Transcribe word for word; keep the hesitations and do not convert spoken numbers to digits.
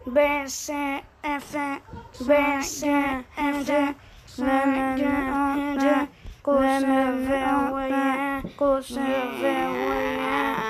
B, C, F, B, C, F, G, H, I, J, K, L, M, N, O, P, Q, R, S, T, U, V, W,